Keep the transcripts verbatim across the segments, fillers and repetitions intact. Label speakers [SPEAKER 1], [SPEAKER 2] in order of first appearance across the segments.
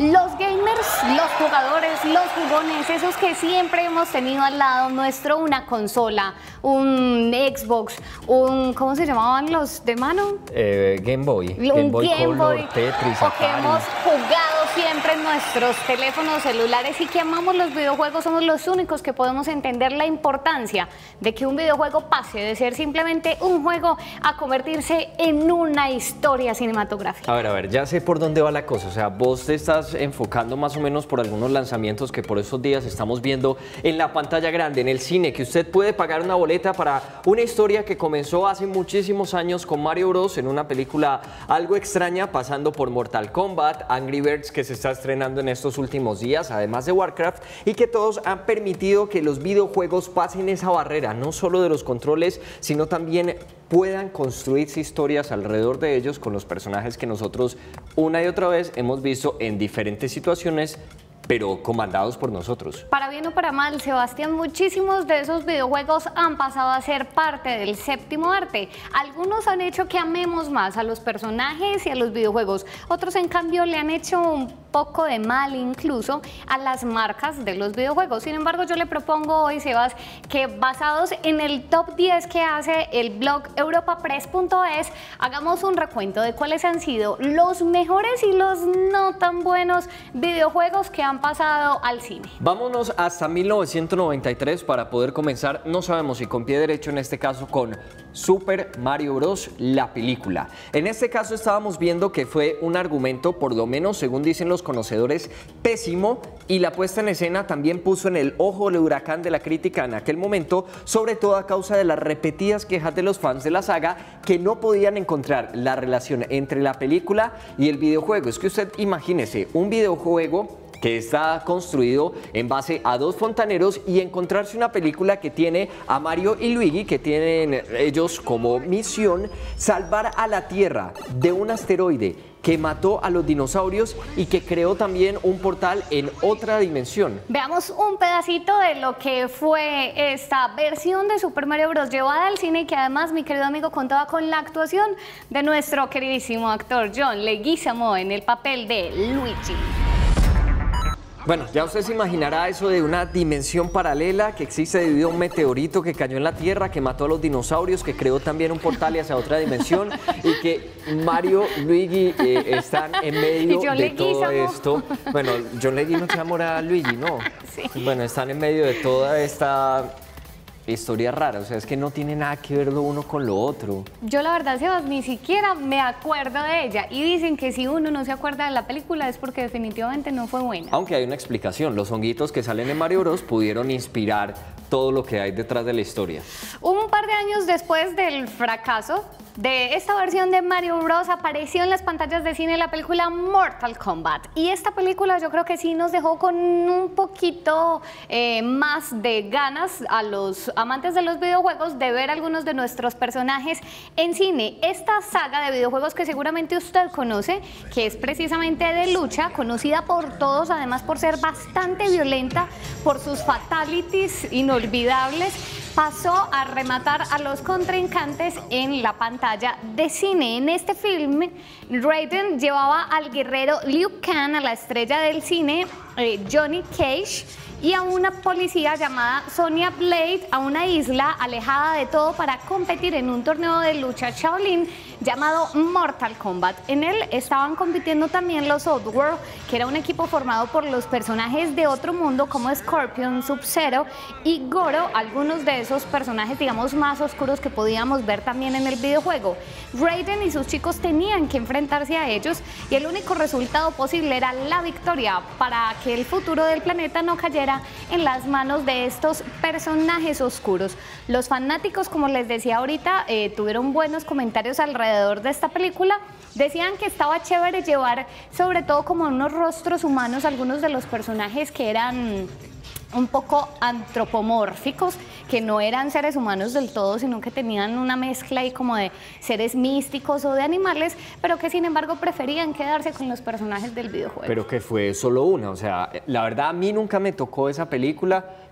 [SPEAKER 1] Los gamers, los jugadores, los jugones, esos que siempre hemos tenido al lado nuestro, una consola, un Xbox, un, ¿cómo se llamaban los de mano?
[SPEAKER 2] Eh, Game Boy,
[SPEAKER 1] un
[SPEAKER 2] Game Boy
[SPEAKER 1] Game
[SPEAKER 2] Color,
[SPEAKER 1] Boy,
[SPEAKER 2] Tetris,
[SPEAKER 1] o que
[SPEAKER 2] Atari.
[SPEAKER 1] hemos jugado siempre en nuestros teléfonos celulares y que amamos los videojuegos. Somos los únicos que podemos entender la importancia de que un videojuego pase de ser simplemente un juego a convertirse en una historia cinematográfica.
[SPEAKER 2] A ver, a ver, ya sé por dónde va la cosa. O sea, vos te estás enfocando más o menos por algunos lanzamientos que por estos días estamos viendo en la pantalla grande, en el cine, que usted puede pagar una boleta para una historia que comenzó hace muchísimos años con Mario Bros. En una película algo extraña, pasando por Mortal Kombat, Angry Birds, que se está estrenando en estos últimos días, además de Warcraft, y que todos han permitido que los videojuegos pasen esa barrera, no solo de los controles, sino también puedan construirse historias alrededor de ellos con los personajes que nosotros una y otra vez hemos visto en diferentes situaciones, pero comandados por nosotros.
[SPEAKER 1] Para bien o para mal, Sebastián, muchísimos de esos videojuegos han pasado a ser parte del séptimo arte. Algunos han hecho que amemos más a los personajes y a los videojuegos. Otros, en cambio, le han hecho un poco de mal incluso a las marcas de los videojuegos. Sin embargo, yo le propongo hoy, Sebas, que basados en el top diez que hace el blog europa press punto es, hagamos un recuento de cuáles han sido los mejores y los no tan buenos videojuegos que han pasado al cine.
[SPEAKER 2] Vámonos hasta mil novecientos noventa y tres para poder comenzar, no sabemos si con pie derecho, en este caso con Super Mario Bros. La película. En este caso estábamos viendo que fue un argumento, por lo menos según dicen los conocedores, pésimo, y la puesta en escena también puso en el ojo del huracán de la crítica en aquel momento, sobre todo a causa de las repetidas quejas de los fans de la saga que no podían encontrar la relación entre la película y el videojuego. Es que usted imagínese un videojuego que está construido en base a dos fontaneros y encontrarse una película que tiene a Mario y Luigi, que tienen ellos como misión salvar a la Tierra de un asteroide que mató a los dinosaurios y que creó también un portal en otra dimensión.
[SPEAKER 1] Veamos un pedacito de lo que fue esta versión de Super Mario Bros. Llevada al cine, que además, mi querido amigo, contaba con la actuación de nuestro queridísimo actor John Leguizamo en el papel de Luigi.
[SPEAKER 2] Bueno, ya usted se imaginará eso de una dimensión paralela que existe debido a un meteorito que cayó en la Tierra, que mató a los dinosaurios, que creó también un portal hacia otra dimensión y que Mario, Luigi eh, están en medio de todo esto. Bueno, John Leguizamo se llama Luigi, ¿no?
[SPEAKER 1] Sí.
[SPEAKER 2] Bueno, están en medio de toda esta historia rara, o sea, es que no tiene nada que ver lo uno con lo otro.
[SPEAKER 1] Yo la verdad, Sebas, ni siquiera me acuerdo de ella, y dicen que si uno no se acuerda de la película es porque definitivamente no fue buena.
[SPEAKER 2] Aunque hay una explicación, los honguitos que salen en Mario Bros. Pudieron inspirar todo lo que hay detrás de la historia.
[SPEAKER 1] Un par de años después del fracaso de esta versión de Mario Bros. Apareció en las pantallas de cine la película Mortal Kombat, y esta película yo creo que sí nos dejó con un poquito eh, más de ganas a los amantes de los videojuegos de ver algunos de nuestros personajes en cine. Esta saga de videojuegos que seguramente usted conoce, que es precisamente de lucha, conocida por todos, además por ser bastante violenta, por sus fatalities inolvidables, pasó a rematar a los contrincantes en la pantalla de cine. En este filme, Raiden llevaba al guerrero Liu Kang, a la estrella del cine eh, Johnny Cage, y a una policía llamada Sonya Blade a una isla alejada de todo para competir en un torneo de lucha Shaolin llamado Mortal Kombat. En él estaban compitiendo también los Outworld, que era un equipo formado por los personajes de otro mundo como Scorpion, Sub-Zero y Goro, algunos de esos personajes, digamos, más oscuros que podíamos ver también en el videojuego. Raiden y sus chicos tenían que enfrentarse a ellos, y el único resultado posible era la victoria para que el futuro del planeta no cayera en las manos de estos personajes oscuros. Los fanáticos, como les decía ahorita, eh, tuvieron buenos comentarios alrededor de esta película. Decían que estaba chévere llevar sobre todo como unos rostros humanos algunos de los personajes que eran un poco antropomórficos, que no eran seres humanos del todo, sino que tenían una mezcla ahí como de seres místicos o de animales, pero que sin embargo preferían quedarse con los personajes del videojuego.
[SPEAKER 2] Pero que fue solo una, o sea, la verdad a mí nunca me tocó esa película.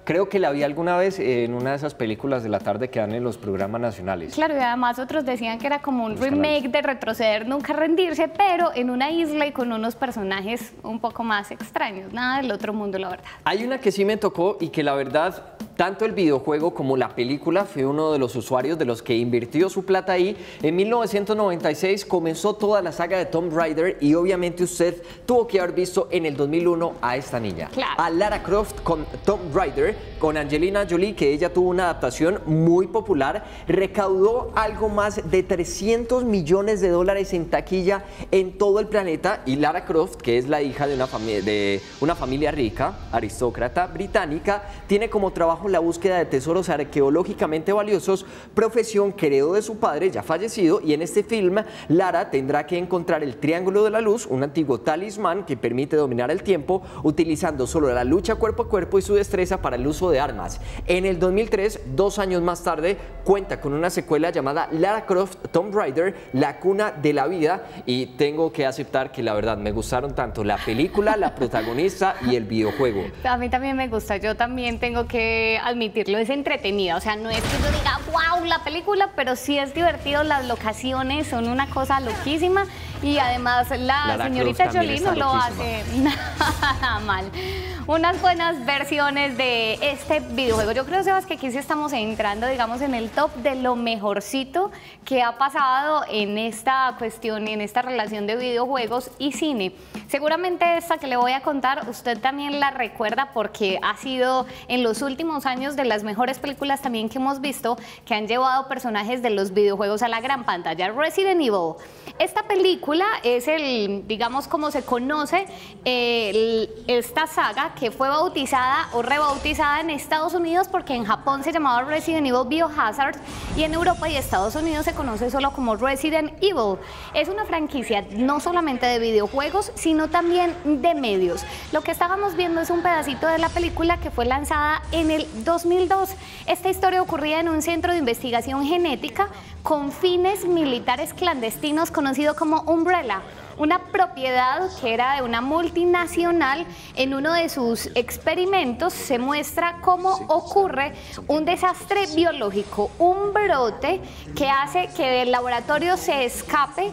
[SPEAKER 2] Creo que la vi alguna vez en una de esas películas de la tarde que dan en los programas nacionales.
[SPEAKER 1] Claro, y además otros decían que era como un
[SPEAKER 2] Los
[SPEAKER 1] remake
[SPEAKER 2] canales.
[SPEAKER 1] de Retroceder, Nunca Rendirse, pero en una isla y con unos personajes un poco más extraños, nada del otro mundo, la verdad.
[SPEAKER 2] Hay una que sí me tocó y que la verdad, tanto el videojuego como la película, fue uno de los usuarios de los que invirtió su plata ahí. En mil novecientos noventa y seis comenzó toda la saga de Tomb Raider y obviamente usted tuvo que haber visto en el dos mil uno a esta niña,
[SPEAKER 1] Claro.
[SPEAKER 2] a Lara Croft con Tomb Raider, con Angelina Jolie, que ella tuvo una adaptación muy popular, recaudó algo más de trescientos millones de dólares en taquilla en todo el planeta, y Lara Croft, que es la hija de una, fami- de una familia rica, aristócrata británica, tiene como trabajo la búsqueda de tesoros arqueológicamente valiosos, profesión que heredó de su padre ya fallecido, y en este film Lara tendrá que encontrar el Triángulo de la Luz, un antiguo talismán que permite dominar el tiempo utilizando solo la lucha cuerpo a cuerpo y su destreza para el uso de armas. En el dos mil tres, dos años más tarde, cuenta con una secuela llamada Lara Croft Tomb Raider, la cuna de la vida, y tengo que aceptar que la verdad me gustaron tanto la película, la protagonista y el videojuego.
[SPEAKER 1] A mí también me gusta, yo también tengo que admitirlo, es entretenida, o sea, no es que yo diga, wow, la película, pero sí es divertido, las locaciones son una cosa loquísima y además la
[SPEAKER 2] Lara
[SPEAKER 1] señorita
[SPEAKER 2] Croft también
[SPEAKER 1] Jolie no
[SPEAKER 2] está
[SPEAKER 1] lo
[SPEAKER 2] loquísima.
[SPEAKER 1] hace nada mal. Unas buenas versiones de este videojuego. Yo creo, Sebas, que aquí sí estamos entrando, digamos, en el top de lo mejorcito que ha pasado en esta cuestión y en esta relación de videojuegos y cine. Seguramente esta que le voy a contar, usted también la recuerda porque ha sido en los últimos años de las mejores películas también que hemos visto que han llevado personajes de los videojuegos a la gran pantalla. Resident Evil. Esta película es el, digamos, como se conoce eh, el- esta saga que fue bautizada o rebautizada en Estados Unidos porque en Japón se llamaba Resident Evil Biohazard y en Europa y Estados Unidos se conoce solo como Resident Evil. Es una franquicia no solamente de videojuegos, sino también de medios. Lo que estábamos viendo es un pedacito de la película que fue lanzada en el dos mil dos. Esta historia ocurría en un centro de investigación genética con fines militares clandestinos conocido como Umbrella, una propiedad que era de una multinacional. En uno de sus experimentos se muestra cómo ocurre un desastre biológico, un brote que hace que del laboratorio se escape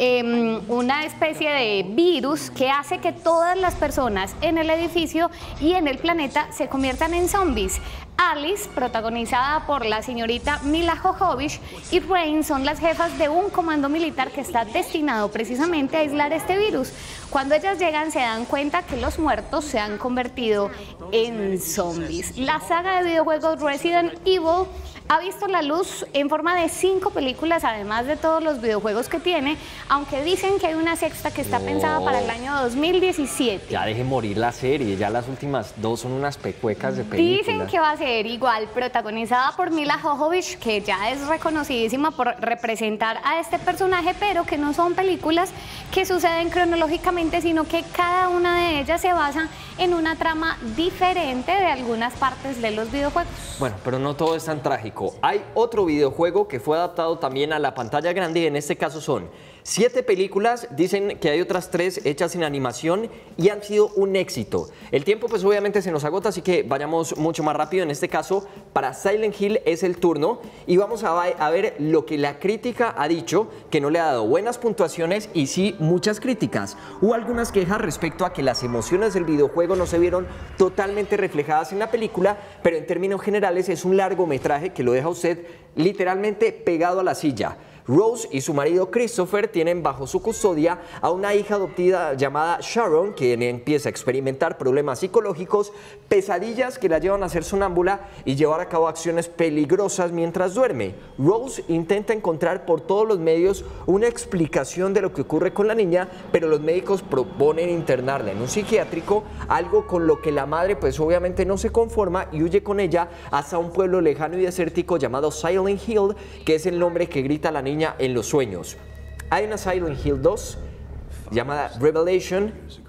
[SPEAKER 1] eh, una especie de virus que hace que todas las personas en el edificio y en el planeta se conviertan en zombies. Alice, protagonizada por la señorita Mila Jovovich, y Rain son las jefas de un comando militar que está destinado precisamente a aislar este virus. Cuando ellas llegan se dan cuenta que los muertos se han convertido en zombies. La saga de videojuegos Resident Evil ha visto la luz en forma de cinco películas, además de todos los videojuegos que tiene, aunque dicen que hay una sexta que está
[SPEAKER 2] No.
[SPEAKER 1] pensada para el año dos mil diecisiete.
[SPEAKER 2] Ya deje morir la serie, ya las últimas dos son unas pecuecas de películas.
[SPEAKER 1] Dicen que va a ser igual, protagonizada por Mila Jovovich, que ya es reconocidísima por representar a este personaje, pero que no son películas que suceden cronológicamente, sino que cada una de ellas se basa en una trama diferente de algunas partes de los videojuegos.
[SPEAKER 2] Bueno, pero no todo es tan trágico. Hay otro videojuego que fue adaptado también a la pantalla grande y en este caso son siete películas, dicen que hay otras tres hechas en animación y han sido un éxito. El tiempo pues obviamente se nos agota, así que vayamos mucho más rápido. En este caso, para Silent Hill es el turno y vamos a, a ver lo que la crítica ha dicho, que no le ha dado buenas puntuaciones y sí muchas críticas. Hubo algunas quejas respecto a que las emociones del videojuego no se vieron totalmente reflejadas en la película, pero en términos generales es un largometraje que lo deja usted literalmente pegado a la silla. Rose y su marido Christopher tienen bajo su custodia a una hija adoptiva llamada Sharon, quien empieza a experimentar problemas psicológicos, pesadillas que la llevan a ser sonámbula y llevar a cabo acciones peligrosas mientras duerme. Rose intenta encontrar por todos los medios una explicación de lo que ocurre con la niña, pero los médicos proponen internarla en un psiquiátrico, algo con lo que la madre pues obviamente no se conforma y huye con ella hasta un pueblo lejano y desértico llamado Silent Hill, que es el nombre que grita la niña en los sueños. Hay una Silent Hill dos llamada Revelation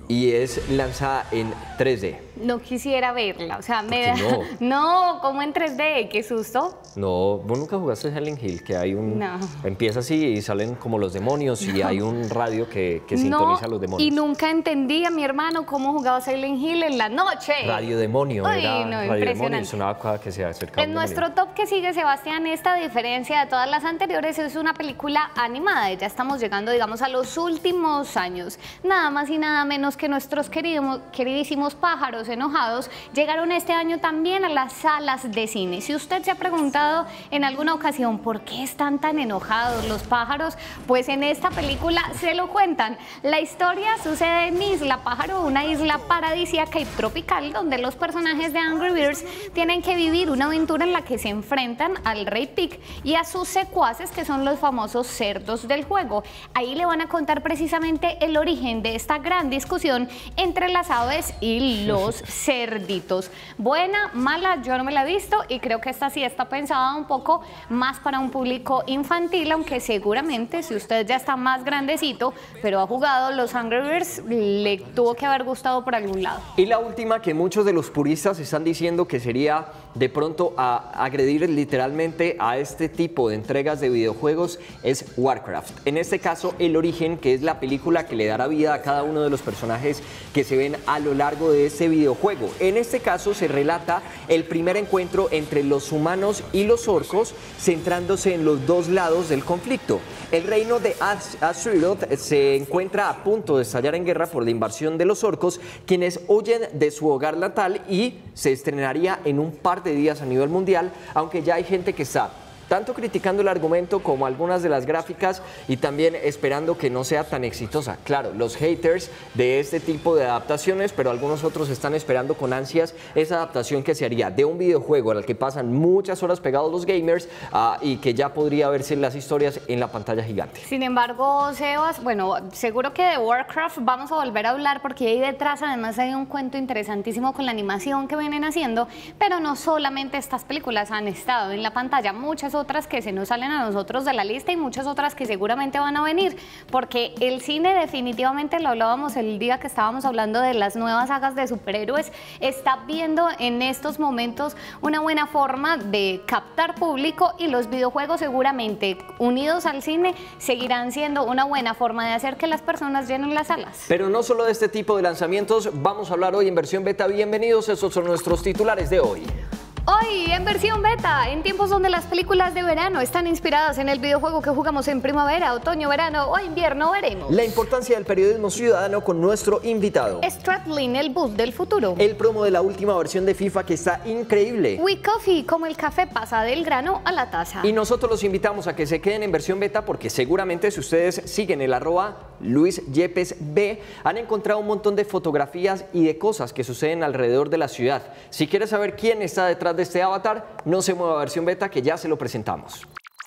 [SPEAKER 2] y es lanzada en tres D.
[SPEAKER 1] No quisiera verla, o sea, me da...
[SPEAKER 2] no?
[SPEAKER 1] No, como en tres D, qué susto.
[SPEAKER 2] No, vos nunca jugaste Silent Hill, que hay un...
[SPEAKER 1] No.
[SPEAKER 2] Empieza así y salen como los demonios y hay un radio que, que sintoniza a los demonios.
[SPEAKER 1] Y nunca entendí a mi hermano cómo jugaba Silent Hill en la noche.
[SPEAKER 2] Radio demonio,
[SPEAKER 1] Uy,
[SPEAKER 2] era
[SPEAKER 1] no,
[SPEAKER 2] radio demonio
[SPEAKER 1] impresionante.
[SPEAKER 2] y sonaba cada que se acercaba
[SPEAKER 1] En
[SPEAKER 2] un
[SPEAKER 1] nuestro
[SPEAKER 2] demonio.
[SPEAKER 1] top que sigue, Sebastián, esta diferencia de todas las anteriores es una película animada. Ya estamos llegando, digamos, a los últimos años. Nada más y nada menos que nuestros queridos, queridísimos pájaros enojados llegaron este año también a las salas de cine. Si usted se ha preguntado en alguna ocasión por qué están tan enojados los pájaros, pues en esta película se lo cuentan. La historia sucede en Isla Pájaro, una isla paradisíaca y tropical donde los personajes de Angry Birds tienen que vivir una aventura en la que se enfrentan al Rey Pig y a sus secuaces, que son los famosos cerdos del juego. Ahí le van a contar precisamente el origen de esta gran discusión entre las aves y los cerditos. Buena, mala, yo no me la he visto y creo que esta sí está pensada un poco más para un público infantil, aunque seguramente si usted ya está más grandecito, pero ha jugado los Angry Birds, le tuvo que haber gustado por algún lado.
[SPEAKER 2] Y la última, que muchos de los puristas están diciendo que sería de pronto a agredir literalmente a este tipo de entregas de videojuegos, es Warcraft. En este caso, El Origen, que es la película que le dará vida a cada uno de los personajes que se ven a lo largo de este videojuego. En este caso se relata el primer encuentro entre los humanos y los orcos, centrándose en los dos lados del conflicto. El reino de Azeroth se encuentra a punto de estallar en guerra por la invasión de los orcos, quienes huyen de su hogar natal, y se estrenaría en un par de días a nivel mundial, aunque ya hay gente que está tanto criticando el argumento como algunas de las gráficas y también esperando que no sea tan exitosa. Claro, los haters de este tipo de adaptaciones, pero algunos otros están esperando con ansias esa adaptación que se haría de un videojuego al que pasan muchas horas pegados los gamers uh, y que ya podría verse las historias en la pantalla gigante.
[SPEAKER 1] Sin embargo, Sebas, bueno, seguro que de Warcraft vamos a volver a hablar porque ahí detrás además hay un cuento interesantísimo con la animación que vienen haciendo, pero no solamente estas películas han estado en la pantalla, muchas otras que se nos salen a nosotros de la lista y muchas otras que seguramente van a venir, porque el cine definitivamente, lo hablábamos el día que estábamos hablando de las nuevas sagas de superhéroes, está viendo en estos momentos una buena forma de captar público, y los videojuegos seguramente unidos al cine seguirán siendo una buena forma de hacer que las personas llenen las salas.
[SPEAKER 2] Pero no solo de este tipo de lanzamientos vamos a hablar hoy en versión beta. Bienvenidos, esos son nuestros titulares de hoy.
[SPEAKER 1] Hoy en versión beta, en tiempos donde las películas de verano están inspiradas en el videojuego que jugamos en primavera, otoño, verano o invierno, veremos
[SPEAKER 2] la importancia del periodismo ciudadano con nuestro invitado.
[SPEAKER 1] Stradlin, el bus del futuro.
[SPEAKER 2] El promo de la última versión de FIFA, que está increíble.
[SPEAKER 1] We Coffee, como el café pasa del grano a la taza.
[SPEAKER 2] Y nosotros los invitamos a que se queden en versión beta, porque seguramente si ustedes siguen el arroba Luis Yepes B, han encontrado un montón de fotografías y de cosas que suceden alrededor de la ciudad. Si quieres saber quién está detrás de este avatar, no se mueva, versión beta, que ya se lo presentamos.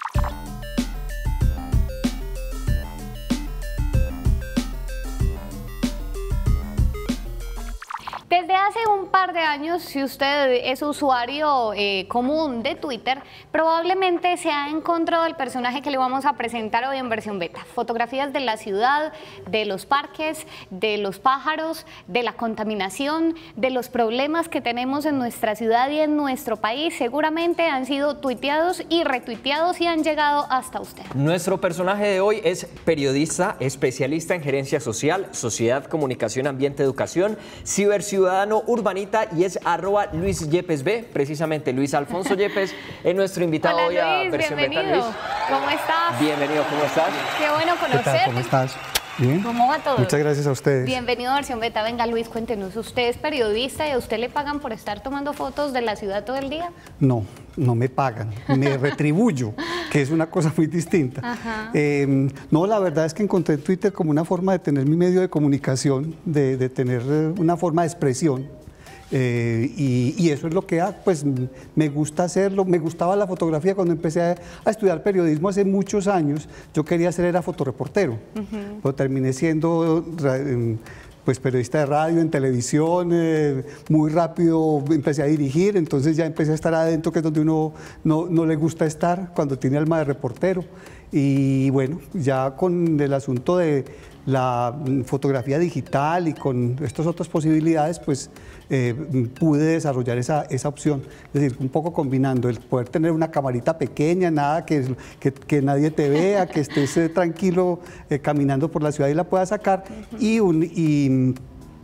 [SPEAKER 1] Desde hace un par de años, si usted es usuario eh, común de Twitter, probablemente se ha encontrado el personaje que le vamos a presentar hoy en versión beta. Fotografías de la ciudad, de los parques, de los pájaros, de la contaminación, de los problemas que tenemos en nuestra ciudad y en nuestro país. Seguramente han sido tuiteados y retuiteados y han llegado hasta usted.
[SPEAKER 2] Nuestro personaje de hoy es periodista, especialista en gerencia social, sociedad, comunicación, ambiente, educación, ciberciudadano, urbanita, y es arroba Luis Yepes B. Precisamente Luis Alfonso Yepes es nuestro invitado.
[SPEAKER 1] Hola,
[SPEAKER 2] hoy a
[SPEAKER 1] Luis,
[SPEAKER 2] versión
[SPEAKER 1] bienvenido.
[SPEAKER 2] beta. Luis,
[SPEAKER 1] ¿Cómo estás?
[SPEAKER 2] bienvenido, ¿cómo estás?
[SPEAKER 1] Qué bueno
[SPEAKER 3] ¿Qué
[SPEAKER 1] conocerte.
[SPEAKER 3] tal? ¿Cómo estás? ¿Bien?
[SPEAKER 1] ¿Cómo va todo?
[SPEAKER 3] Muchas gracias a ustedes.
[SPEAKER 1] Bienvenido a versión beta. Venga, Luis, cuéntenos, ¿usted es periodista y a usted le pagan por estar tomando fotos de la ciudad todo el día?
[SPEAKER 3] No, no me pagan, me retribuyo, que es una cosa muy distinta. Eh, no, la verdad es que encontré Twitter como una forma de tener mi medio de comunicación, de, de tener una forma de expresión. Eh, y, y eso es lo que hago, pues me gusta hacerlo. Me gustaba la fotografía cuando empecé a, a estudiar periodismo hace muchos años. Yo quería ser, era fotoreportero, uh-huh. Pero terminé siendo pues periodista de radio, en televisión. Eh, muy rápido empecé a dirigir, entonces ya empecé a estar adentro, que es donde uno no, no le gusta estar, cuando tiene alma de reportero. Y bueno, ya con el asunto de, la fotografía digital y con estas otras posibilidades, pues eh, pude desarrollar esa, esa opción. Es decir, un poco combinando el poder tener una camarita pequeña, nada que, que, que nadie te vea, que estés eh, tranquilo eh, caminando por la ciudad y la puedas sacar, uh-huh. y, un, y,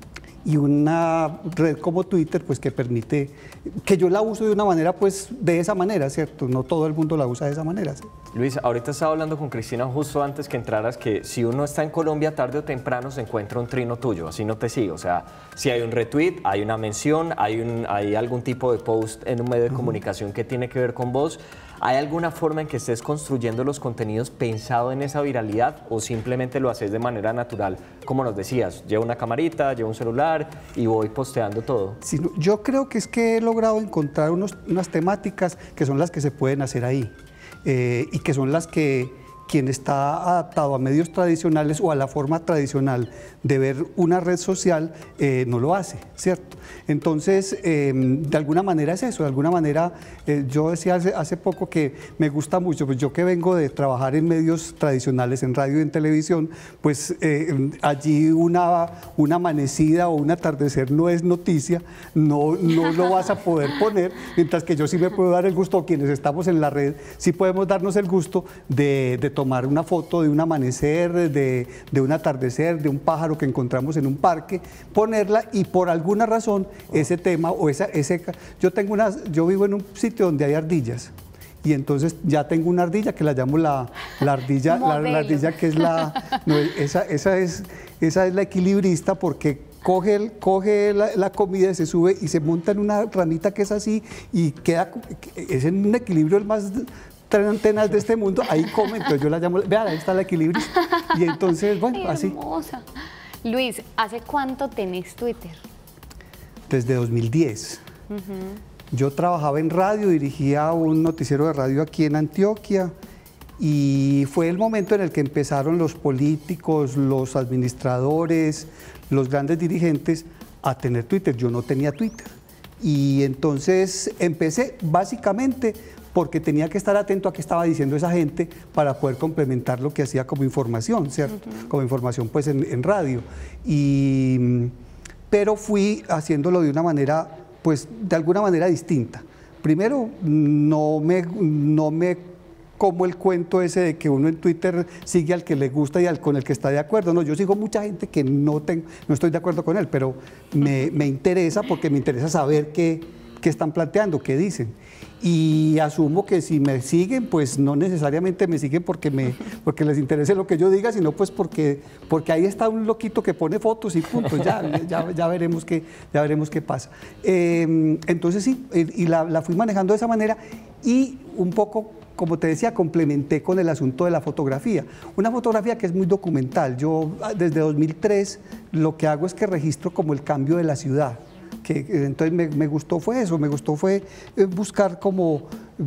[SPEAKER 3] y una red como Twitter, pues que permite, que yo la uso de una manera, pues de esa manera, ¿cierto? No todo el mundo la usa de esa manera, ¿cierto?
[SPEAKER 2] Luis, ahorita estaba hablando con Cristina justo antes que entraras que si uno está en Colombia tarde o temprano se encuentra un trino tuyo, así no te sigue, o sea, si hay un retweet, hay una mención, hay, un, hay algún tipo de post en un medio de comunicación que tiene que ver con vos, ¿hay alguna forma en que estés construyendo los contenidos pensado en esa viralidad o simplemente lo haces de manera natural? Como nos decías, llevo una camarita, llevo un celular y voy posteando todo.
[SPEAKER 3] Sí, yo creo que es que he logrado encontrar unos, unas temáticas que son las que se pueden hacer ahí. Eh, y que son las que quien está adaptado a medios tradicionales o a la forma tradicional de ver una red social eh, no lo hace, ¿cierto? Entonces, eh, de alguna manera es eso, de alguna manera, eh, yo decía hace, hace poco que me gusta mucho, pues yo que vengo de trabajar en medios tradicionales, en radio y en televisión, pues eh, allí una, una amanecida o un atardecer no es noticia, no, no lo vas a poder poner, mientras que yo sí me puedo dar el gusto, quienes estamos en la red, sí podemos darnos el gusto de, de tomar una foto de un amanecer, de, de un atardecer, de un pájaro que encontramos en un parque, ponerla y por alguna razón ese tema o esa, ese, yo tengo unas, yo vivo en un sitio donde hay ardillas y entonces ya tengo una ardilla que la llamo la, la ardilla, la, la ardilla que es la, no, esa, esa es, esa es la equilibrista porque coge, el, coge la, la comida, se sube y se monta en una ramita que es así y queda, es en un equilibrio el más tenaz de este mundo, ahí come, entonces yo la llamo, vean, ahí está la equilibrio y entonces, bueno,
[SPEAKER 1] Ay,
[SPEAKER 3] así.
[SPEAKER 1] Hermosa. Luis, ¿hace cuánto tenés Twitter?
[SPEAKER 3] Desde dos mil diez. Uh-huh. Yo trabajaba en radio, dirigía un noticiero de radio aquí en Antioquia y fue el momento en el que empezaron los políticos, los administradores, los grandes dirigentes a tener Twitter. Yo no tenía Twitter y entonces empecé básicamente porque tenía que estar atento a qué estaba diciendo esa gente para poder complementar lo que hacía como información, ¿cierto? Uh-huh. Como información pues en, en radio. Y, pero fui haciéndolo de una manera, pues de alguna manera distinta. Primero, no me, no me como el cuento ese de que uno en Twitter sigue al que le gusta y al con el que está de acuerdo. No, yo sigo mucha gente que no, tengo, no estoy de acuerdo con él, pero me, me interesa porque me interesa saber qué, qué están planteando, qué dicen. Y asumo que si me siguen, pues no necesariamente me siguen porque, me, porque les interese lo que yo diga, sino pues porque, porque ahí está un loquito que pone fotos y punto, ya, ya, ya, veremos, qué, ya veremos qué pasa. Eh, entonces sí, y la, la fui manejando de esa manera y un poco, como te decía, complementé con el asunto de la fotografía. Una fotografía que es muy documental. Yo desde dos mil tres lo que hago es que registro como el cambio de la ciudad. Que, entonces me, me gustó fue eso, me gustó fue buscar como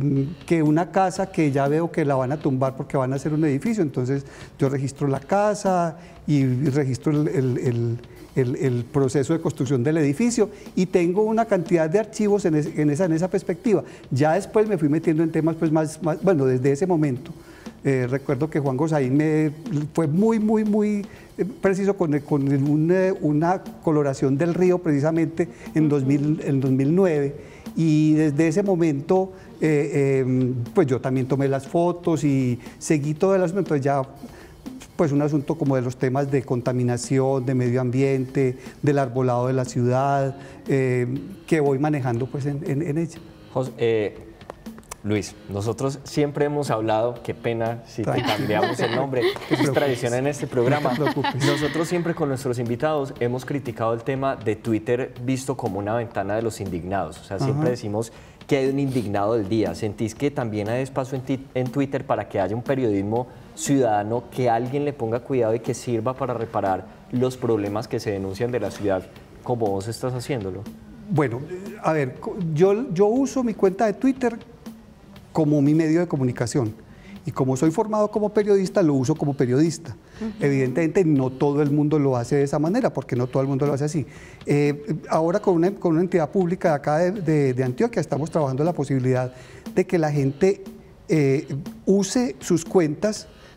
[SPEAKER 3] que una casa que ya veo que la van a tumbar porque van a hacer un edificio, entonces yo registro la casa y registro el, el, el, el, el proceso de construcción del edificio y tengo una cantidad de archivos en, es, en, esa, en esa perspectiva. Ya después me fui metiendo en temas pues más, más bueno, desde ese momento. Eh, recuerdo que Juan Gosaín me fue muy, muy, muy preciso con, con una, una coloración del río precisamente en, dos mil, en dos mil nueve y desde ese momento eh, eh, pues yo también tomé las fotos y seguí todo el asunto, entonces ya pues un asunto como de los temas de contaminación, de medio ambiente, del arbolado de la ciudad, eh, que voy manejando pues en, en, en ella.
[SPEAKER 2] José, eh... Luis, nosotros siempre hemos hablado, qué pena si te cambiamos el nombre, es tradición en este programa.
[SPEAKER 3] No te preocupes.
[SPEAKER 2] Nosotros siempre con nuestros invitados hemos criticado el tema de Twitter visto como una ventana de los indignados. O sea, siempre Ajá. decimos que hay un indignado del día. ¿Sentís que también hay espacio en, en Twitter para que haya un periodismo ciudadano, que alguien le ponga cuidado y que sirva para reparar los problemas que se denuncian de la ciudad como vos estás haciéndolo?
[SPEAKER 3] Bueno, a ver, yo, yo uso mi cuenta de Twitter como mi medio de comunicación y como soy formado como periodista lo uso como periodista. Uh-huh. Evidentemente no todo el mundo lo hace de esa manera porque no todo el mundo lo hace así. Eh, ahora con una, con una entidad pública de acá de, de, de Antioquia estamos trabajando la posibilidad de que la gente eh, use sus cuentas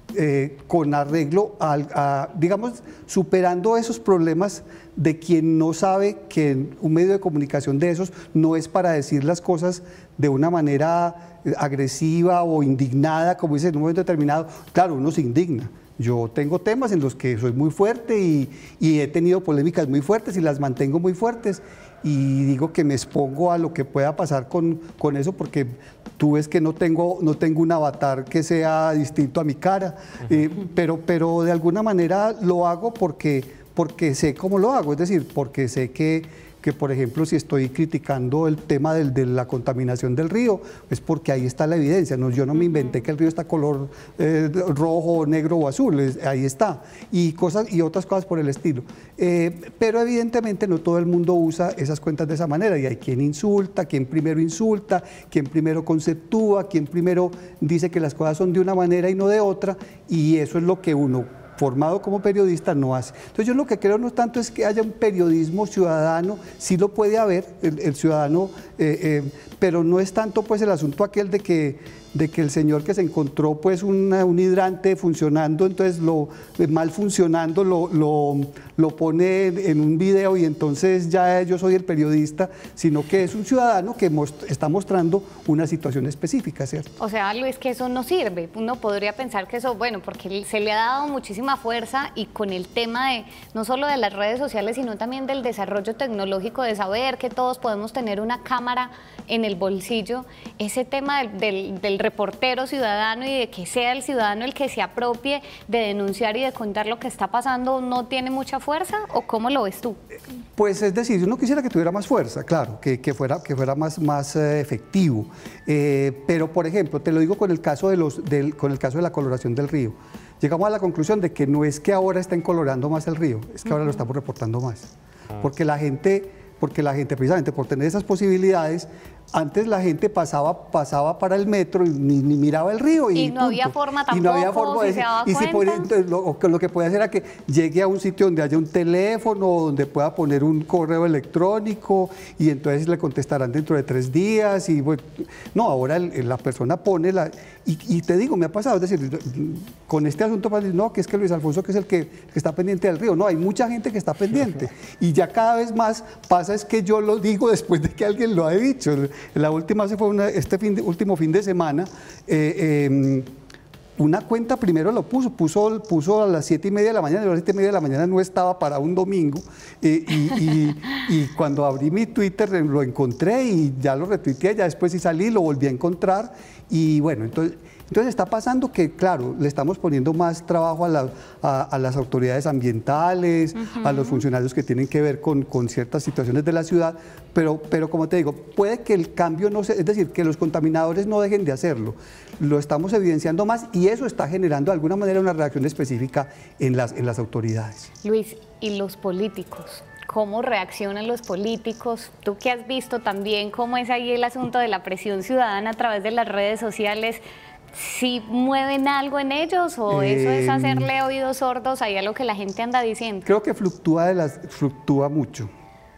[SPEAKER 3] eh, con arreglo, a, a, digamos, superando esos problemas de quien no sabe que un medio de comunicación de esos no es para decir las cosas de una manera agresiva o indignada, como dice en un momento determinado. Claro, uno se indigna. Yo tengo temas en los que soy muy fuerte y, y he tenido polémicas muy fuertes y las mantengo muy fuertes, y digo que me expongo a lo que pueda pasar con, con eso, porque tú ves que no tengo, no tengo un avatar que sea distinto a mi cara, eh, pero, pero de alguna manera lo hago porque, porque sé cómo lo hago, es decir, porque sé que... que por ejemplo si estoy criticando el tema del, de la contaminación del río, es porque ahí está la evidencia, no, yo no me inventé que el río está color eh, rojo, negro o azul, es, ahí está, y, cosas, y otras cosas por el estilo. Eh, pero evidentemente no todo el mundo usa esas cuentas de esa manera, y hay quien insulta, quien primero insulta, quien primero conceptúa, quien primero dice que las cosas son de una manera y no de otra, y eso es lo que uno formado como periodista no hace. Entonces yo lo que creo no tanto es que haya un periodismo ciudadano, sí lo puede haber, el, el ciudadano, eh, eh, pero no es tanto pues el asunto aquel de que, de que el señor que se encontró pues una, un hidrante funcionando, entonces lo mal funcionando lo, lo, lo pone en un video y entonces ya yo soy el periodista, sino que es un ciudadano que most, está mostrando una situación específica, ¿cierto?
[SPEAKER 1] O sea, Luis, que eso no sirve. Uno podría pensar que eso, bueno, porque se le ha dado muchísima fuerza, y con el tema de no solo de las redes sociales, sino también del desarrollo tecnológico, de saber que todos podemos tener una cámara en el bolsillo, ese tema del, del, del reportero ciudadano y de que sea el ciudadano el que se apropie de denunciar y de contar lo que está pasando, ¿no tiene mucha fuerza? ¿O cómo lo ves tú?
[SPEAKER 3] Pues es decir, yo no quisiera que tuviera más fuerza, claro, que, que fuera, que fuera más, más eh, efectivo, eh, pero por ejemplo, te lo digo con el, caso de los, del, con el caso de la coloración del río. Llegamos a la conclusión de que no es que ahora estén colorando más el río, es que ahora lo estamos reportando más, porque la gente, porque la gente precisamente por tener esas posibilidades, antes la gente pasaba, pasaba para el metro y ni, ni miraba el río. Y,
[SPEAKER 1] y no
[SPEAKER 3] punto.
[SPEAKER 1] había forma tampoco,
[SPEAKER 3] y no había forma
[SPEAKER 1] si
[SPEAKER 3] de,
[SPEAKER 1] se daba
[SPEAKER 3] y
[SPEAKER 1] cuenta.
[SPEAKER 3] si podía, entonces, lo, lo que puede hacer era que llegue a un sitio donde haya un teléfono, donde pueda poner un correo electrónico, y entonces le contestarán dentro de tres días. Y bueno, no, ahora el, la persona pone la... Y, y te digo, me ha pasado, es decir, con este asunto, no, que es que Luis Alfonso que es el que, que está pendiente del río. No, hay mucha gente que está pendiente. Y ya cada vez más pasa es que yo lo digo después de que alguien lo ha dicho. La última se fue una, este fin de, último fin de semana, eh, eh, una cuenta primero lo puso, puso, puso a las siete y media de la mañana, y a las siete y media de la mañana no estaba para un domingo, eh, y, y, y cuando abrí mi Twitter lo encontré y ya lo retuiteé, ya después sí salí, lo volví a encontrar, y bueno, entonces... Entonces está pasando que, claro, le estamos poniendo más trabajo a, la, a, a las autoridades ambientales, uh-huh. a los funcionarios que tienen que ver con, con ciertas situaciones de la ciudad, pero, pero como te digo, puede que el cambio no se, es decir, que los contaminadores no dejen de hacerlo, lo estamos evidenciando más y eso está generando de alguna manera una reacción específica en las, en las autoridades.
[SPEAKER 1] Luis, ¿y los políticos? ¿Cómo reaccionan los políticos? Tú que has visto también cómo es ahí el asunto de la presión ciudadana a través de las redes sociales, ¿si mueven algo en ellos o eh, eso es hacerle oídos sordos ahí a lo que la gente anda diciendo?
[SPEAKER 3] Creo que fluctúa, de las, fluctúa mucho.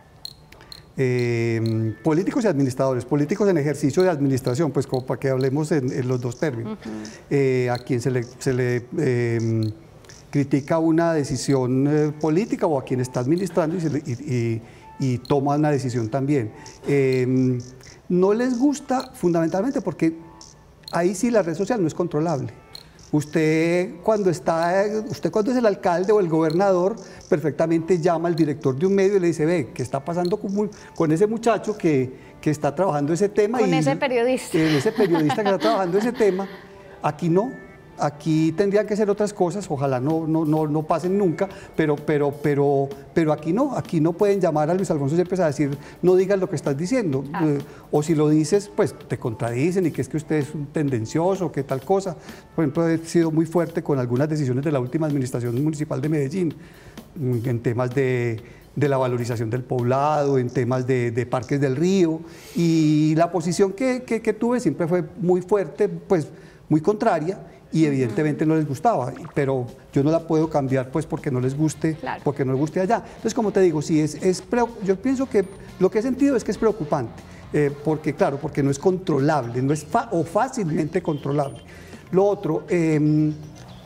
[SPEAKER 3] Eh, políticos y administradores, políticos en ejercicio de administración, pues como para que hablemos en, en los dos términos, uh-huh. eh, a quien se le, se le eh, critica una decisión eh, política o a quien está administrando y, se le, y, y, y toma una decisión también. Eh, no les gusta fundamentalmente porque ahí sí la red social no es controlable. Usted cuando, está, usted cuando es el alcalde o el gobernador, perfectamente llama al director de un medio y le dice, ve, ¿qué está pasando con, con ese muchacho que, que está trabajando ese tema?
[SPEAKER 1] Con
[SPEAKER 3] y,
[SPEAKER 1] ese periodista.
[SPEAKER 3] Eh, ese periodista que está trabajando ese tema. Aquí no. Aquí tendrían que ser otras cosas, ojalá no, no, no, no pasen nunca, pero, pero, pero, pero aquí no, aquí no pueden llamar a Luis Alfonso Yepes a decir, no digas lo que estás diciendo, ah. eh, o si lo dices, pues te contradicen y que es que usted es un tendencioso, que tal cosa. Por ejemplo, he sido muy fuerte con algunas decisiones de la última administración municipal de Medellín, en temas de... de la valorización del poblado, en temas de, de parques del río, y la posición que, que, que tuve siempre fue muy fuerte, pues muy contraria, y evidentemente no les gustaba, pero yo no la puedo cambiar pues porque no les guste, claro. porque no les guste allá. Entonces, como te digo, sí, es, es yo pienso que lo que he sentido es que es preocupante, eh, porque claro, porque no es controlable, no es fa o fácilmente controlable. Lo otro, eh,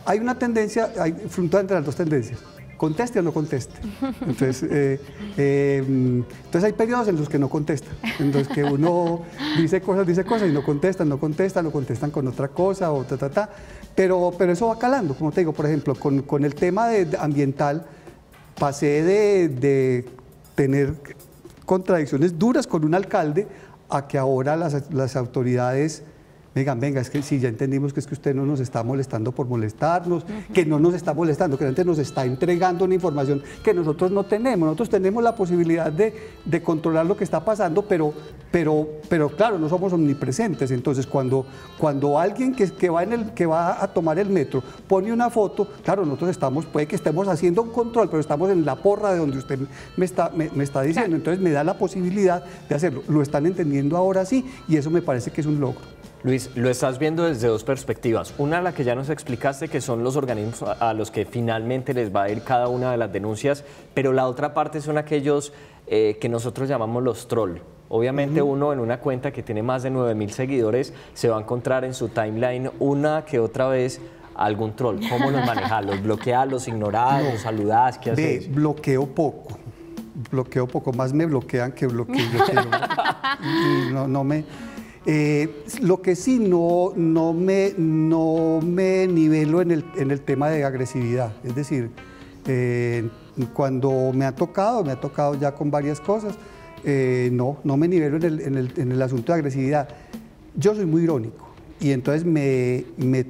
[SPEAKER 3] hay una tendencia, hay fluctúa entre las dos tendencias, conteste o no conteste. Entonces, eh, eh, entonces hay periodos en los que no contesta, en los que uno dice cosas, dice cosas y no contestan, no contestan, no contestan con otra cosa o ta, ta, ta. Pero, pero eso va calando, como te digo, por ejemplo, con, con el tema de, de ambiental, pasé de, de tener contradicciones duras con un alcalde a que ahora las, las autoridades digan, venga, es que sí, ya entendimos que es que usted no nos está molestando por molestarnos, uh-huh. que no nos está molestando, que antes nos está entregando una información que nosotros no tenemos. Nosotros tenemos la posibilidad de, de controlar lo que está pasando, pero, pero, pero claro, no somos omnipresentes. Entonces, cuando, cuando alguien que, que, va en el, que va a tomar el metro pone una foto, claro, nosotros estamos, puede que estemos haciendo un control, pero estamos en la porra de donde usted me está, me, me está diciendo. Entonces, me da la posibilidad de hacerlo. Lo están entendiendo ahora sí, y eso me parece que es un logro.
[SPEAKER 2] Luis, lo estás viendo desde dos perspectivas. Una, la que ya nos explicaste, que son los organismos a los que finalmente les va a ir cada una de las denuncias, pero la otra parte son aquellos eh, que nosotros llamamos los troll. Obviamente uh-huh. uno en una cuenta que tiene más de nueve mil seguidores se va a encontrar en su timeline una que otra vez algún troll. ¿Cómo los manejas? ¿Los bloqueas, los ignoras, los saludas? ¿Qué haces?
[SPEAKER 3] Ve, bloqueo poco. Bloqueo poco. Más me bloquean que bloqueo. bloqueo. y no, no me... Eh, lo que sí no, no, me, no me nivelo en el, en el tema de agresividad, es decir, eh, cuando me ha tocado, me ha tocado ya con varias cosas, eh, no, no me nivelo en el, en, el, en el asunto de agresividad. Yo soy muy irónico y entonces me, me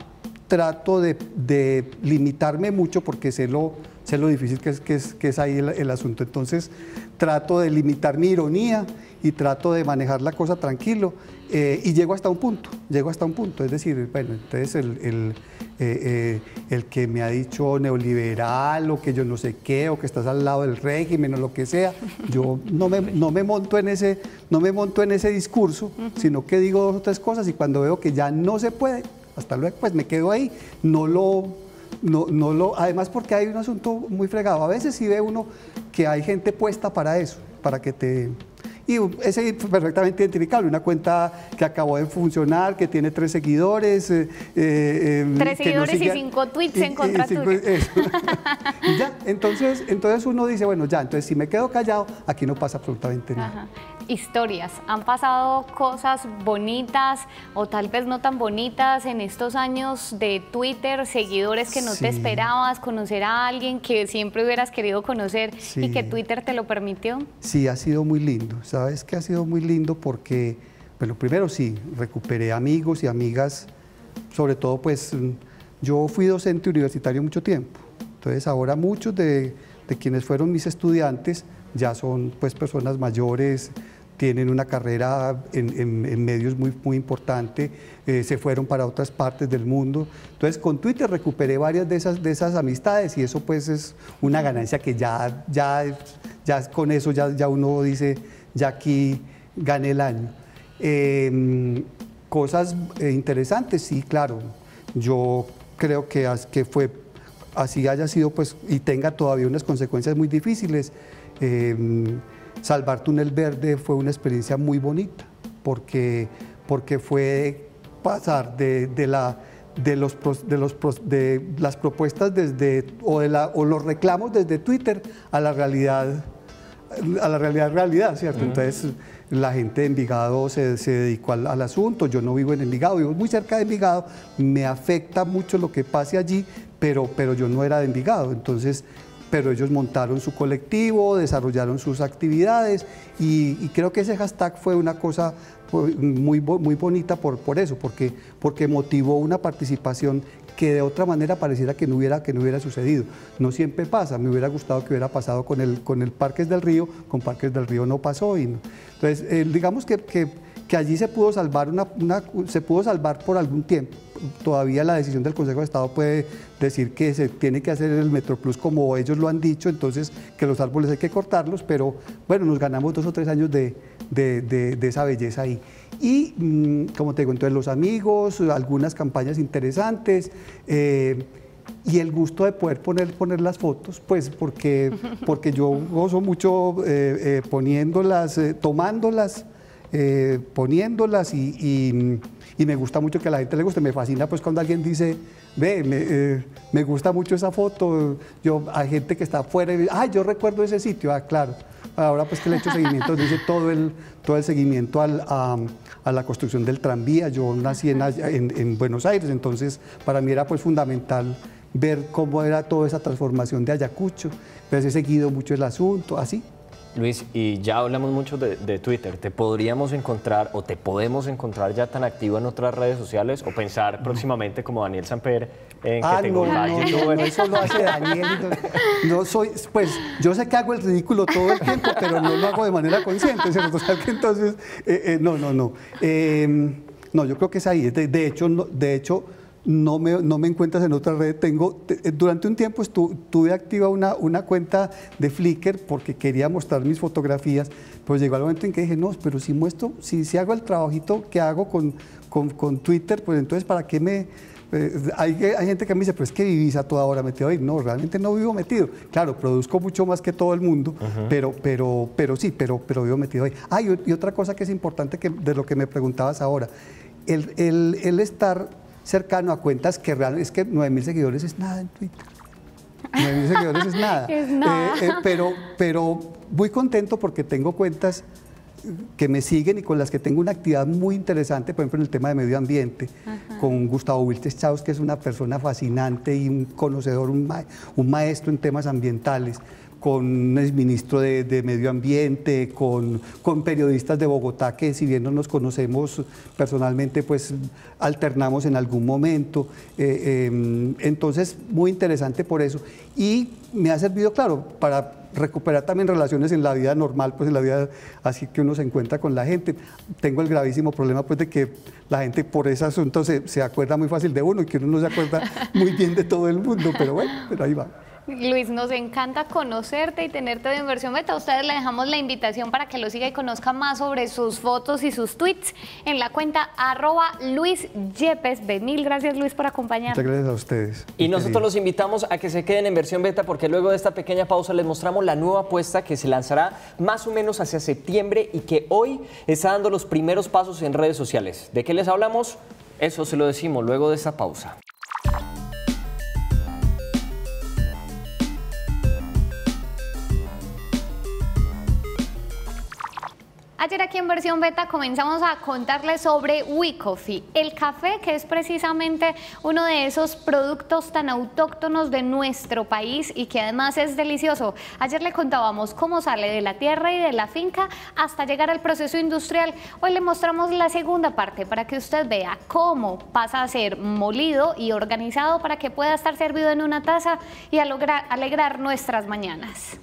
[SPEAKER 3] trato de, de limitarme mucho porque sé lo, sé lo difícil que es, que es, que es ahí el, el asunto, entonces trato de limitar mi ironía y trato de manejar la cosa tranquilo eh, y llego hasta un punto, llego hasta un punto, es decir, bueno, entonces el, el, eh, eh, el que me ha dicho neoliberal o que yo no sé qué o que estás al lado del régimen o lo que sea, yo no me, no me monto en ese, no me monto en ese discurso, sino que digo dos o tres cosas y cuando veo que ya no se puede, hasta luego, pues me quedo ahí, no lo... No, no lo, además porque hay un asunto muy fregado, a veces sí ve uno que hay gente puesta para eso, para que te... Y es perfectamente identificable, una cuenta que acabó de funcionar, que tiene tres seguidores. Eh, eh,
[SPEAKER 1] tres seguidores no sigue, y cinco tweets y, en contra tuya.
[SPEAKER 3] Y ya, entonces, entonces uno dice, bueno, ya, entonces si me quedo callado, aquí no pasa absolutamente nada.
[SPEAKER 1] Ajá. Historias, han pasado cosas bonitas o tal vez no tan bonitas en estos años de Twitter, seguidores que no sí. te esperabas, conocer a alguien que siempre hubieras querido conocer sí. y que Twitter te lo permitió.
[SPEAKER 3] Sí, ha sido muy lindo, sabes que ha sido muy lindo porque, bueno, primero sí, recuperé amigos y amigas, sobre todo pues yo fui docente universitario mucho tiempo, entonces ahora muchos de, de quienes fueron mis estudiantes ya son pues personas mayores, tienen una carrera en, en, en medios muy, muy importante, eh, se fueron para otras partes del mundo. Entonces con Twitter recuperé varias de esas, de esas amistades y eso pues es una ganancia que ya, ya, ya con eso ya, ya uno dice, ya aquí gané el año. Eh, cosas eh, interesantes, sí, claro. Yo creo que, que fue, así haya sido pues, y tenga todavía unas consecuencias muy difíciles. Eh, Salvar Túnel Verde fue una experiencia muy bonita porque, porque fue pasar de, de, la, de, los, de, los, de las propuestas desde, o, de la, o los reclamos desde Twitter a la realidad, a la realidad, realidad, ¿cierto? Uh-huh. Entonces la gente de Envigado se, se dedicó al, al asunto, yo no vivo en Envigado, vivo muy cerca de Envigado, me afecta mucho lo que pase allí, pero, pero yo no era de Envigado, entonces... pero ellos montaron su colectivo, desarrollaron sus actividades y, y creo que ese hashtag fue una cosa muy, muy bonita por, por eso, porque, porque motivó una participación que de otra manera pareciera que no hubiera, que no hubiera sucedido. No siempre pasa, me hubiera gustado que hubiera pasado con el, con el Parques del Río, con Parques del Río no pasó. Y no. Entonces, eh, digamos que, que, que allí se pudo salvar, una, una, se pudo salvar por algún tiempo. Todavía la decisión del Consejo de Estado puede decir que se tiene que hacer el Metroplus como ellos lo han dicho, entonces que los árboles hay que cortarlos, pero bueno, nos ganamos dos o tres años de, de, de, de esa belleza ahí. Y mmm, como te digo, entonces los amigos, algunas campañas interesantes, eh, y el gusto de poder poner, poner las fotos, pues porque, porque yo gozo mucho eh, eh, poniéndolas, eh, tomándolas, eh, poniéndolas y, y, y me gusta mucho que a la gente le guste. Me fascina pues cuando alguien dice, ve, me, eh, me gusta mucho esa foto, yo, hay gente que está afuera y dice, ah, yo recuerdo ese sitio, ah, claro. Ahora pues que le he hecho seguimiento, dice todo el, todo el seguimiento al, a, a la construcción del tranvía. Yo nací en, en, en Buenos Aires, entonces para mí era pues fundamental ver cómo era toda esa transformación de Ayacucho. Pues he seguido mucho el asunto, así.
[SPEAKER 2] Luis, y ya hablamos mucho de, de Twitter. ¿Te podríamos encontrar o te podemos encontrar ya tan activo en otras redes sociales o pensar próximamente como Daniel Samper en
[SPEAKER 3] ah,
[SPEAKER 2] que tengo
[SPEAKER 3] no,
[SPEAKER 2] un
[SPEAKER 3] no, no, no, eso lo hace Daniel. No, no soy, pues yo sé que hago el ridículo todo el tiempo, pero no lo hago de manera consciente, ¿cierto? O sea, que entonces, eh, eh, no, no, no. Eh, no, yo creo que es ahí. De, de hecho, no, de hecho no, me, no me encuentras en otra red. Tengo, te, durante un tiempo estuve, tuve activa una, una cuenta de Flickr porque quería mostrar mis fotografías, pues llegó el momento en que dije, no, pero si muestro, si, si hago el trabajito que hago con, con, con Twitter, pues entonces ¿para qué me...? Eh, hay, hay gente que me dice, pero es que vivís a toda hora metido ahí. No, realmente no vivo metido. Claro, produzco mucho más que todo el mundo, uh-huh. pero, pero, pero sí, pero, pero vivo metido ahí. Ah, y, y otra cosa que es importante que, de lo que me preguntabas ahora, el, el, el estar cercano a cuentas que realmente, es que nueve mil seguidores es nada en Twitter. nueve mil seguidores es nada.
[SPEAKER 1] Es nada.
[SPEAKER 3] Eh, eh, pero, pero muy contento porque tengo cuentas que me siguen y con las que tengo una actividad muy interesante, por ejemplo en el tema de medio ambiente, ajá, con Gustavo Wiltes Chaus, que es una persona fascinante y un conocedor, un, ma un maestro en temas ambientales, con el ministro de, de Medio Ambiente, con, con periodistas de Bogotá que si bien no nos conocemos personalmente, pues alternamos en algún momento. Eh, eh, entonces, muy interesante por eso. Y me ha servido, claro, para recuperar también relaciones en la vida normal, pues en la vida así que uno se encuentra con la gente. Tengo el gravísimo problema pues de que la gente por ese asunto se, se acuerda muy fácil de uno y que uno no se acuerda muy bien de todo el mundo, pero bueno, pero ahí va.
[SPEAKER 1] Luis, nos encanta conocerte y tenerte de Inversión Beta. A ustedes le dejamos la invitación para que lo siga y conozca más sobre sus fotos y sus tweets en la cuenta arroba Luis Yepes. Mil gracias, Luis, por acompañarnos.
[SPEAKER 3] Muchas gracias a ustedes.
[SPEAKER 2] Y nosotros querido. los invitamos a que se queden en Inversión Beta porque luego de esta pequeña pausa les mostramos la nueva apuesta que se lanzará más o menos hacia septiembre y que hoy está dando los primeros pasos en redes sociales. ¿De qué les hablamos? Eso se lo decimos luego de esta pausa.
[SPEAKER 1] Ayer aquí en Versión Beta comenzamos a contarles sobre WeCoffee, el café que es precisamente uno de esos productos tan autóctonos de nuestro país y que además es delicioso. Ayer le contábamos cómo sale de la tierra y de la finca hasta llegar al proceso industrial. Hoy le mostramos la segunda parte para que usted vea cómo pasa a ser molido y organizado para que pueda estar servido en una taza y a lograr alegrar nuestras mañanas.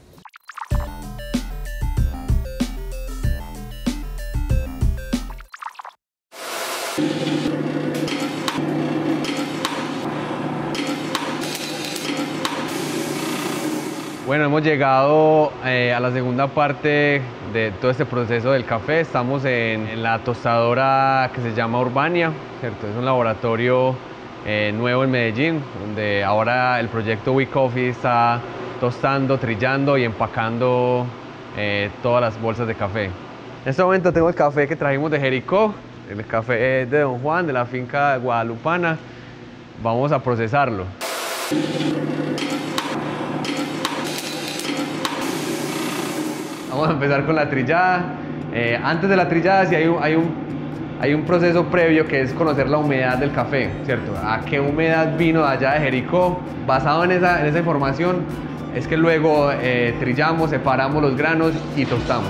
[SPEAKER 4] Bueno, hemos llegado eh, a la segunda parte de todo este proceso del café. Estamos en, en la tostadora que se llama Urbania, ¿cierto? Es un laboratorio eh, nuevo en Medellín, donde ahora el proyecto WeCoffee está tostando, trillando y empacando eh, todas las bolsas de café. En este momento tengo el café que trajimos de Jericó, el café de Don Juan, de la finca guadalupana. Vamos a procesarlo. Vamos a empezar con la trillada. Eh, antes de la trillada sí hay un, hay, un, hay un proceso previo que es conocer la humedad del café, ¿cierto? A qué humedad vino de allá de Jericó. Basado en esa, en esa información es que luego eh, trillamos, separamos los granos y tostamos.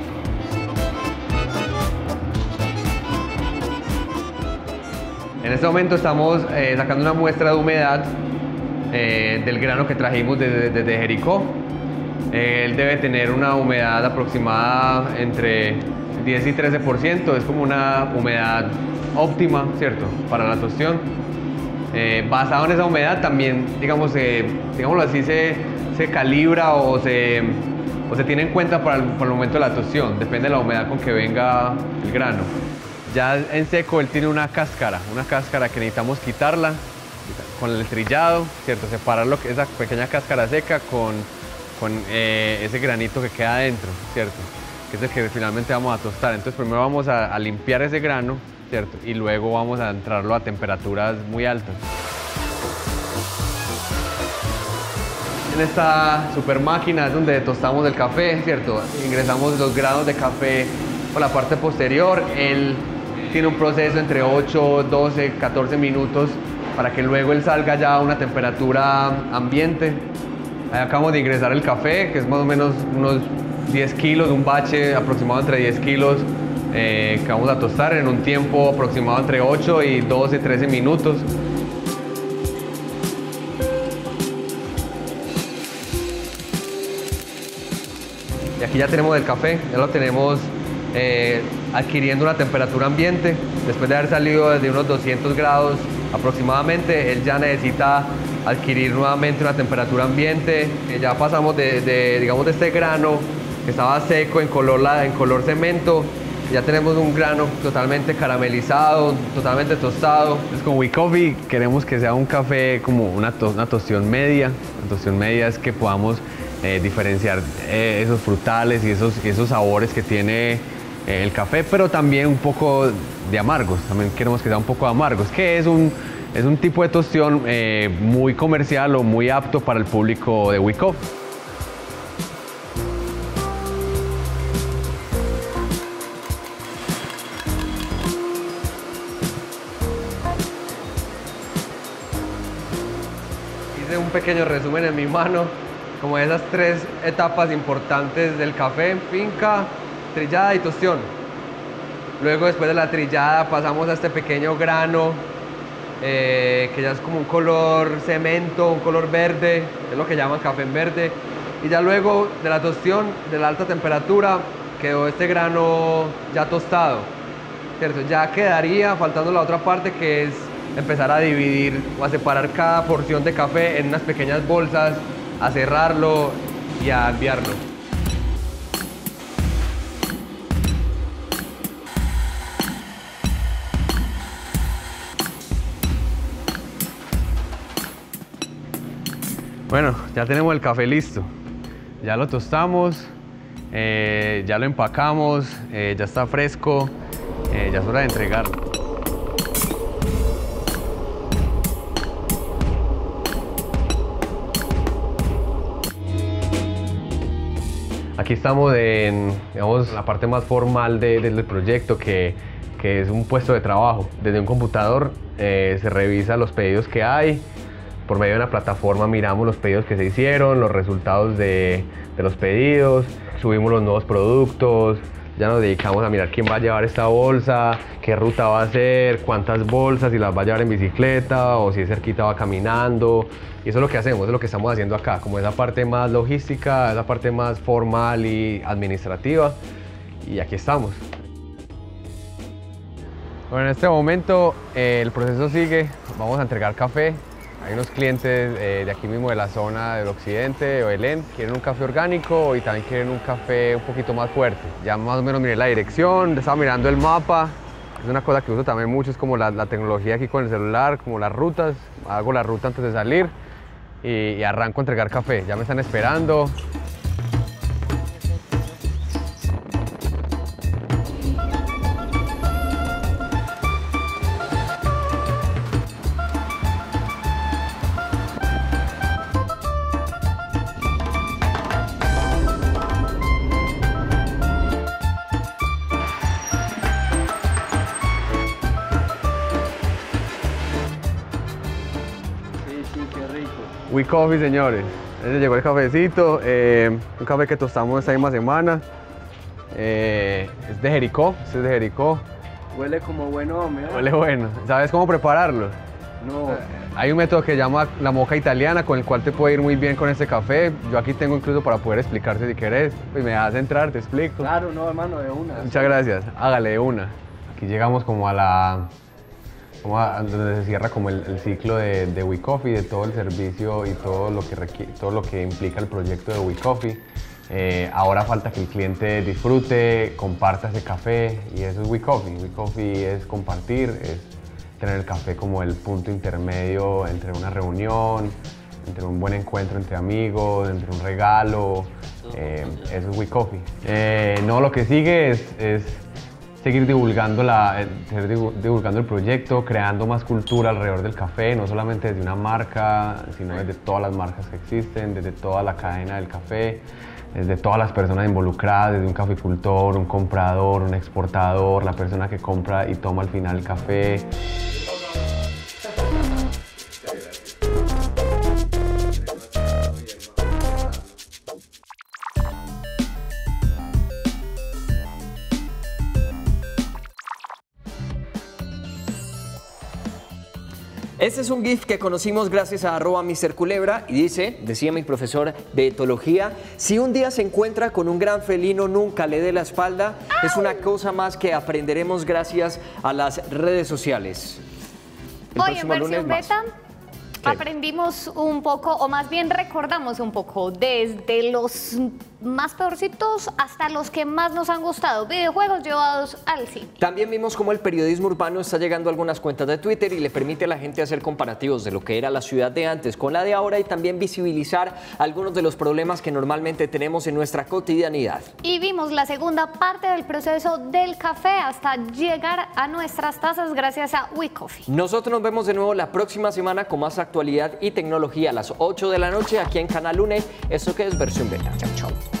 [SPEAKER 4] En este momento estamos eh, sacando una muestra de humedad eh, del grano que trajimos desde, desde Jericó. Él debe tener una humedad aproximada entre diez y trece por ciento, es como una humedad óptima, ¿cierto?, para la tostión. Eh, basado en esa humedad también, digamos, eh, digámoslo así, se, se calibra o se, o se tiene en cuenta para el, para el momento de la tostión, depende de la humedad con que venga el grano. Ya en seco él tiene una cáscara, una cáscara que necesitamos quitarla con el trillado, ¿cierto?, separarlo, esa pequeña cáscara seca con con eh, ese granito que queda adentro, ¿cierto? Que es el que finalmente vamos a tostar. Entonces primero vamos a, a limpiar ese grano, ¿cierto? Y luego vamos a entrarlo a temperaturas muy altas. en esta super máquina es donde tostamos el café, ¿cierto? Ingresamos los granos de café por la parte posterior. Él tiene un proceso entre ocho, doce, catorce minutos para que luego él salga ya a una temperatura ambiente. Ahí acabamos de ingresar el café, que es más o menos unos diez kilos, un bache aproximado entre diez kilos, eh, que vamos a tostar en un tiempo aproximado entre ocho y doce, trece minutos. Y aquí ya tenemos el café, ya lo tenemos eh, adquiriendo una temperatura ambiente. Después de haber salido de unos doscientos grados aproximadamente, él ya necesita adquirir nuevamente una temperatura ambiente. Eh, ya pasamos de, de, digamos, de este grano que estaba seco en color, en color cemento. Ya tenemos un grano totalmente caramelizado, totalmente tostado. Entonces con WeCoffee queremos que sea un café como una, to una tostión media. La tostión media es que podamos Eh, diferenciar eh, esos frutales y esos, esos sabores que tiene eh, el café, pero también un poco de amargos. También queremos que sea un poco de amargos, que es un, es un tipo de tostión eh, muy comercial o muy apto para el público de WeCoffee. Hice un pequeño resumen en mi mano, como esas tres etapas importantes del café: finca, trillada y tostión. Luego, después de la trillada, pasamos a este pequeño grano eh, que ya es como un color cemento, un color verde, es lo que llaman café en verde. Y ya luego de la tostión, de la alta temperatura, quedó este grano ya tostado, ¿cierto? Ya quedaría faltando la otra parte, que es empezar a dividir o a separar cada porción de café en unas pequeñas bolsas, a cerrarlo y a enviarlo. Bueno, ya tenemos el café listo. Ya lo tostamos, eh, ya lo empacamos, eh, ya está fresco, eh, ya es hora de entregarlo. Aquí estamos en, digamos, la parte más formal de, del proyecto, que, que es un puesto de trabajo. Desde un computador eh, se revisa los pedidos que hay. Por medio de una plataforma miramos los pedidos que se hicieron, los resultados de, de los pedidos, subimos los nuevos productos, ya nos dedicamos a mirar quién va a llevar esta bolsa, qué ruta va a hacer, cuántas bolsas, si las va a llevar en bicicleta o si es cerquita va caminando. Y eso es lo que hacemos, es lo que estamos haciendo acá, como esa parte más logística, esa parte más formal y administrativa. Y aquí estamos. Bueno, en este momento eh, el proceso sigue, vamos a entregar café. Hay unos clientes eh, de aquí mismo de la zona del occidente, de Belén, quieren un café orgánico y también quieren un café un poquito más fuerte. Ya más o menos miré la dirección, estaba mirando el mapa. Es una cosa que uso también mucho, es como la, la tecnología aquí con el celular, como las rutas. Hago la ruta antes de salir y, y arranco a entregar café. Ya me están esperando. WeCoffee, señores. Ese llegó el cafecito, eh, un café que tostamos esta misma semana. Eh, es de Jericó, este es de Jericó.
[SPEAKER 2] Huele como bueno, hombre.
[SPEAKER 4] Huele bueno. ¿Sabes cómo prepararlo?
[SPEAKER 2] No.
[SPEAKER 4] Hay un método que se llama la moca italiana, con el cual te puede ir muy bien con este café. Yo aquí tengo incluso para poder explicarte si querés. Pues me das entrar, te explico.
[SPEAKER 2] Claro, no, hermano, de una.
[SPEAKER 4] Muchas gracias. Hágale de una. Aquí llegamos como a la... como a donde se cierra como el, el ciclo de, de WeCoffee, de todo el servicio y todo lo que, requiere, todo lo que implica el proyecto de WeCoffee. Eh, ahora falta que el cliente disfrute, comparta ese café, y eso es WeCoffee. WeCoffee es compartir, es tener el café como el punto intermedio entre una reunión, entre un buen encuentro entre amigos, entre un regalo. Eh, eso es WeCoffee. Eh, no, lo que sigue es, es seguir divulgando, la, seguir divulgando el proyecto, creando más cultura alrededor del café, no solamente desde una marca, sino desde todas las marcas que existen, desde toda la cadena del café, desde todas las personas involucradas, desde un caficultor, un comprador, un exportador, la persona que compra y toma al final el café.
[SPEAKER 2] Este es un GIF que conocimos gracias a arroba mister Culebra y dice, decía mi profesor de etología, si un día se encuentra con un gran felino, nunca le dé la espalda. ¡Au! Es una cosa más que aprenderemos gracias a las redes sociales. El
[SPEAKER 1] Hoy en versión beta aprendimos un poco, o más bien recordamos un poco, desde los más peorcitos hasta los que más nos han gustado, videojuegos llevados al cine.
[SPEAKER 2] También vimos cómo el periodismo urbano está llegando a algunas cuentas de Twitter y le permite a la gente hacer comparativos de lo que era la ciudad de antes con la de ahora y también visibilizar algunos de los problemas que normalmente tenemos en nuestra cotidianidad.
[SPEAKER 1] Y vimos la segunda parte del proceso del café hasta llegar a nuestras tazas gracias a WeCoffee.
[SPEAKER 2] Nosotros nos vemos de nuevo la próxima semana con más actualidad y tecnología a las ocho de la noche aquí en Canal UNE. Esto que es versión beta. Chau, chau.